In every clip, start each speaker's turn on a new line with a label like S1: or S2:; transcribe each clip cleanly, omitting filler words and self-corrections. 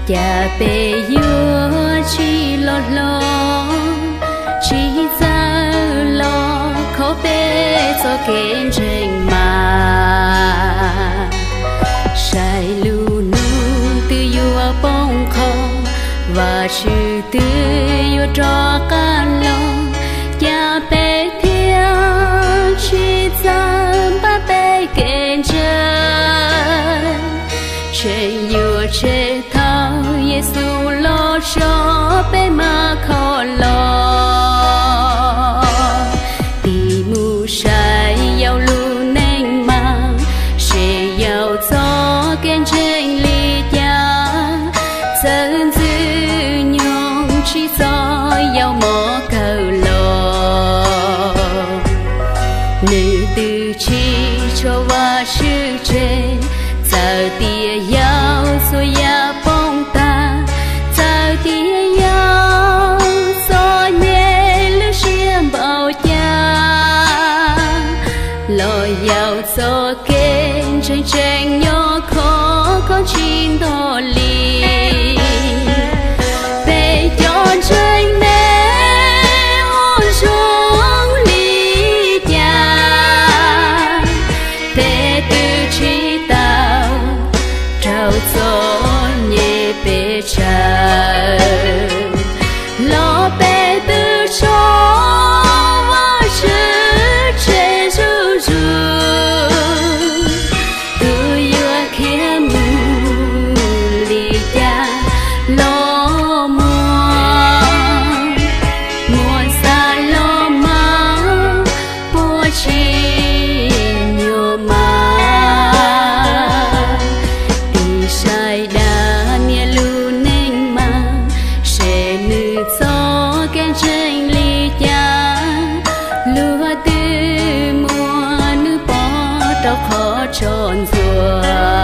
S1: chả bề yêu chỉ lo lo chỉ ra lo khó bề cho kén trình mà sai lu nu từ yêu bông khó và chữ từ yêu cho can lo chả bề theo chỉ ra ba bề kén trên yêu trên thao Giêsu lo cho bé mà khó lo đi mù sai giàu lu neng mang sẽ giàu cho kén trên ly cha dân dư nhung chỉ do giàu mỏ cầu lo nữ từ chi cho và sư trên giờ tia giàu rồi ya bông ta giờ tia giàu rồi nhẹ lưỡi xiêm bao cha lời giàu cho kén tranh tranh nhỏ khó có chín đỏ li về chọn tranh nè hôn xuống ly cha về từ chỉ trao gió nhẹ bề trời lo bề từ cho và chữ chế ru ru từ yêu kia mù lì cha lo muôn xa lo mang bùa chi nhiều mà sai đã nia lu neng mà sẽ nữ gió kén tranh ly cha lúa tư mùa nữ bỏ trao khó tròn rùa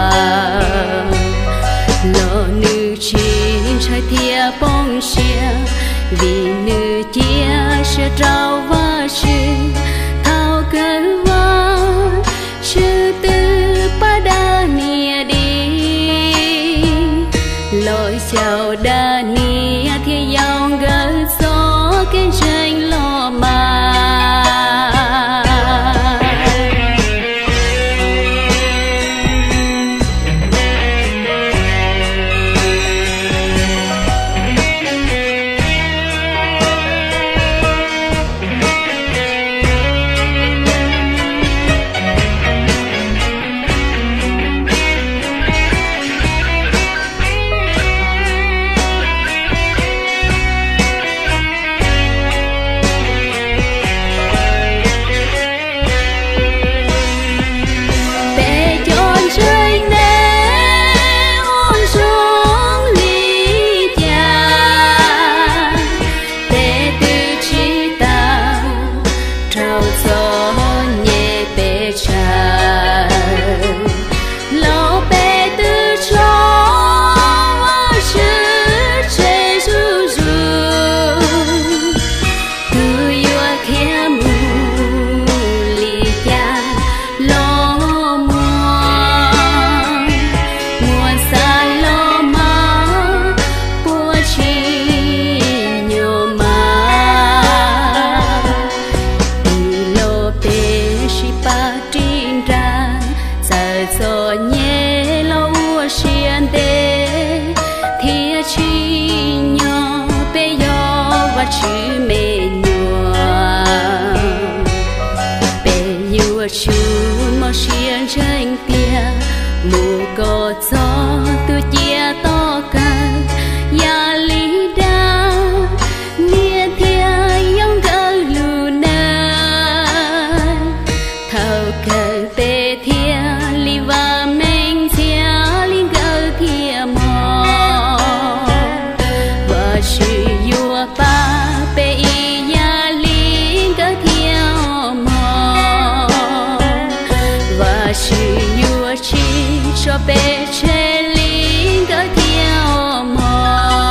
S1: lo nữ chín trái thia bông xia vì nữ chia sẽ trao và chữ thao cơ va chữ tư ba đa nia đi lối chào đa nia thì giàu gỡ gió kén tranh lo mà gió nhẹ lâu xiên đê thia chi nhỏ bé yo và chữ mê nhua bé yêu chú mò xiên tranh tia mù có gió từ chia to cả ya lý đa nia thia yong gơ lu na thao cờ tê thia li va men thia li gơ thia mò và chữ yêu ba bé ya li gơ thia mò và chữ yêu chi cho bé che li gơ thia mò.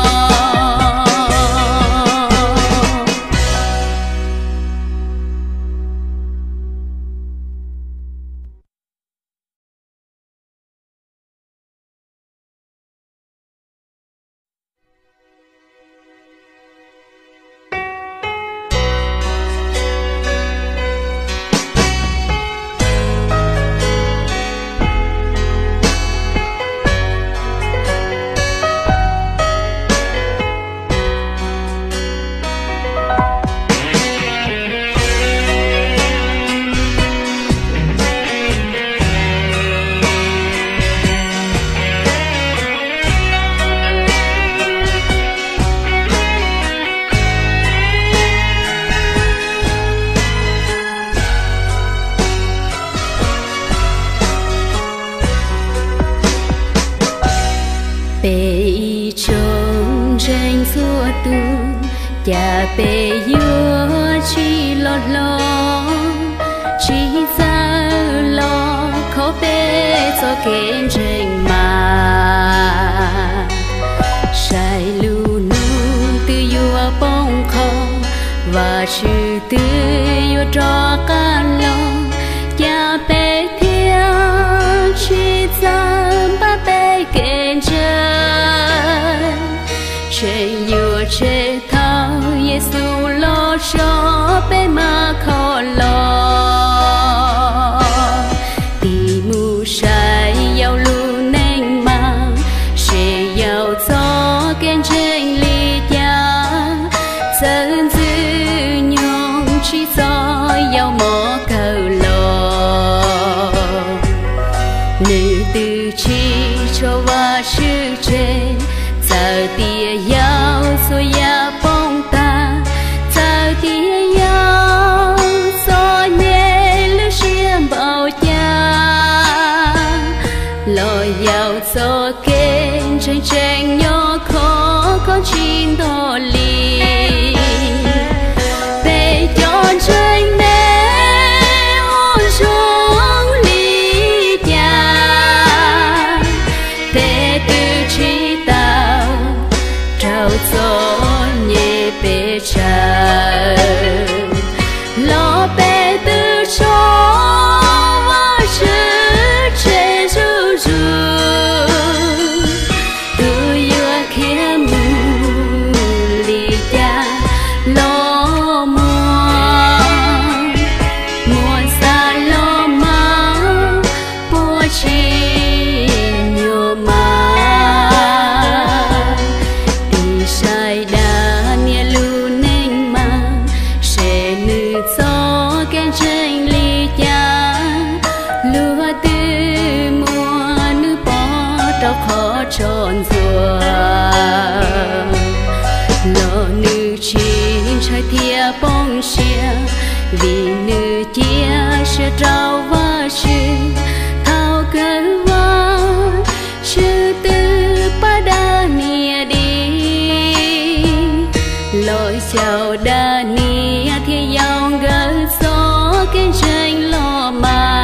S1: tu cha bê yêu chỉ lo lo chỉ ra lo khó bê cho kén trình mà sai lu nu từ yêu bông khó và sự tư yêu cho can lo cha bê thiên chỉ ra ba bê kén chân trên yêu trên thao Giêsu lo cho bé mà khó lo đi mù sai giàu lu neng mà sẽ giàu gió kén trên ly cha dân dư nhung chỉ gió giàu mỏ cầu lo nữ từ chi cho và sự trên giờ tia giàu rồi ya bông ta giờ tia giàu rồi nhẹ lưỡi xiêm bao cha lo giàu cho kén tranh tranh nhỏ khó có chín đỏ li về chọn tranh nè ôn xuống ly cha về từ chỉ tao trao gió nhẹ bể trời lo bể từ cho và chữ chế ru ru từ yêu kia mù lì cha lo muôn xa lo má bố chi nhiều má sai đã nia lu neng mà sẽ nữ gió kén tranh ly cha lúa tư mùa nữ bỏ trao khó tròn rùa lo nữ chín trái thia bông xia vì nữ chia sẽ trao và sự thao cơ hoa chữ tư ba đa nia đi lối chào đa nia thì giàu gỡ gió kén tranh lo mà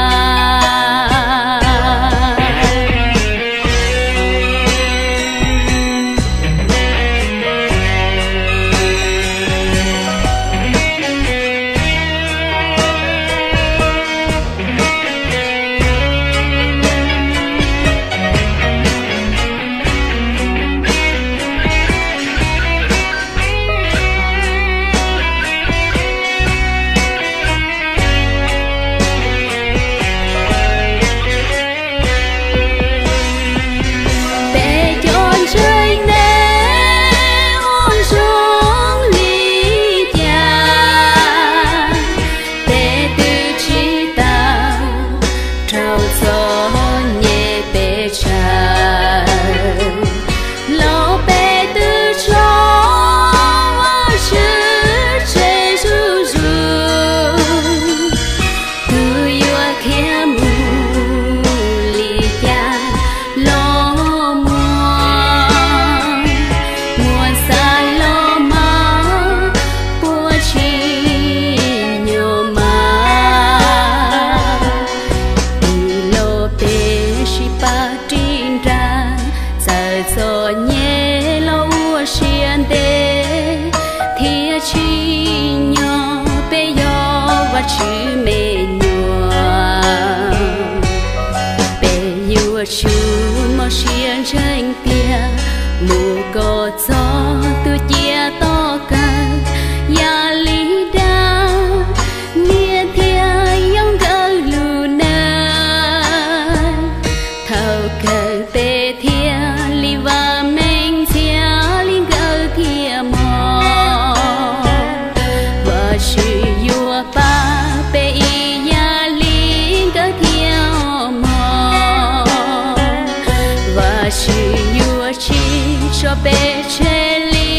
S1: chữ mê nhua bê yêu chú mò xiên tranh tia mù có gió tu chia to ca ya lý đa nia thia yong gơ lu na thao cờ tê thia li va men thia li gơ thia mò và chữ yêu ba cho bé che li